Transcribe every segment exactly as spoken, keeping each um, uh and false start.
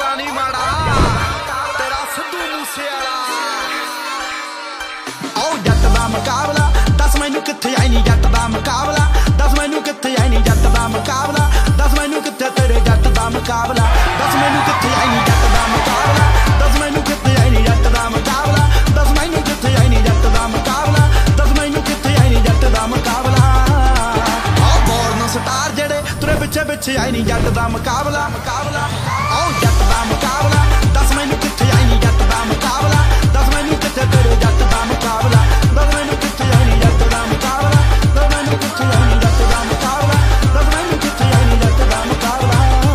मुकाबला नहीं माड़ा तेरा सिद्धू मूसेवाला। ओ जट दा मुकाबला दस मैनू कित्थे आई नी जट दा मुकाबला, दस मैनू कित्थे आई नी जट दा मुकाबला, दस मैनू कित्थे तेरे जट दा मुकाबला, दस मैनू कित्थे आई नी जट दा मुकाबला, दस मैनू कित्थे आई नी जट दा मुकाबला, दस मैनू कित्थे आई नी जट दा मुकाबला, दस मैनू कित्थे आई नी जट दा मुकाबला। ओ बॉर्न स्टार जेड़े तुरे पिछे पिछे आई नी जट दा मुकाबला मुकाबला। ओ जट दा मुकाबला दस मैनू कित्थे आई नी जट दा मुकाबला, दस मैनू कित्थे तेरे जट दा मुकाबला, दस मैनू कित्थे आई नी जट दा मुकाबला, दस मैनू कित्थे आई नी जट दा मुकाबला, दस मैनू कित्थे आई नी जट दा मुकाबला।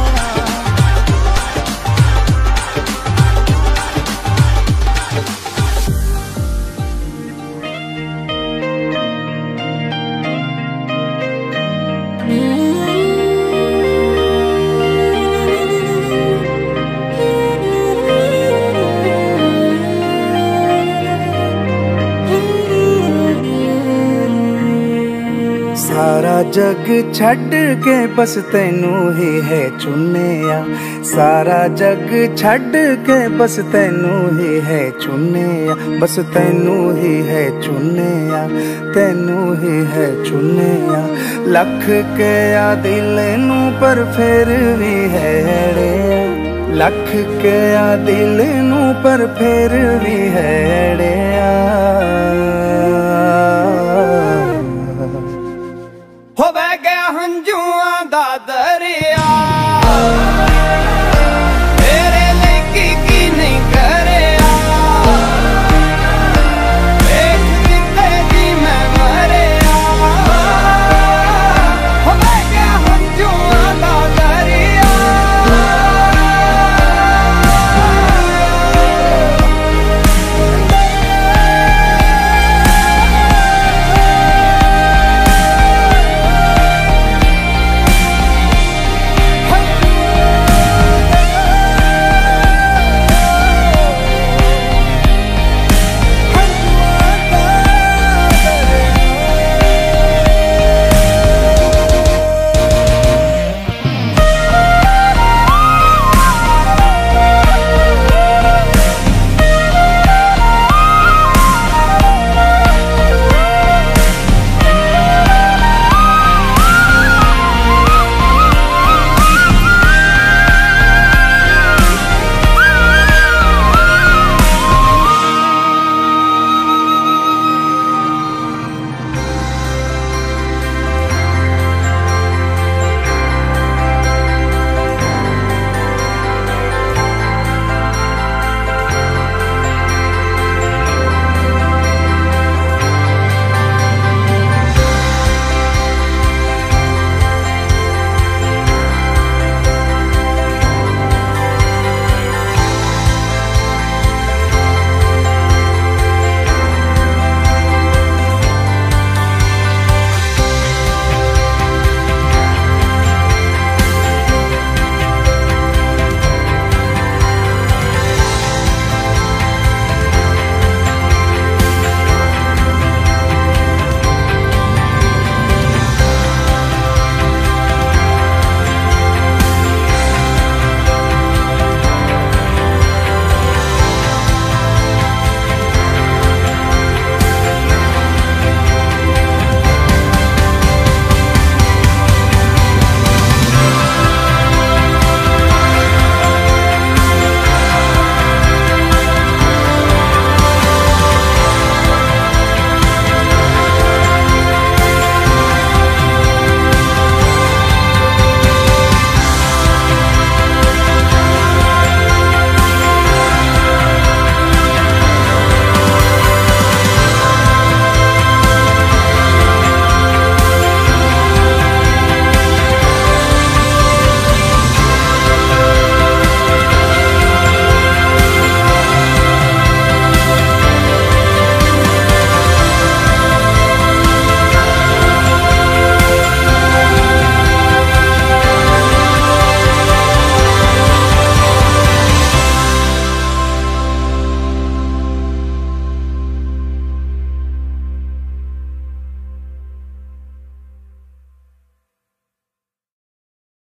सारा जग छड़ के बस तैनू ही है चुनिया, सारा जग छड़ के बस तैनू ही है चुनिया, बस तैनू ही है चुनिया, तैनू ही है चुनिया। लख के आ दिल नू पर फिर भी है अड़िया, लख के आ दिल नू पर फिर भी है अड़िया। हो बह गया हंजुआं दा दरिया।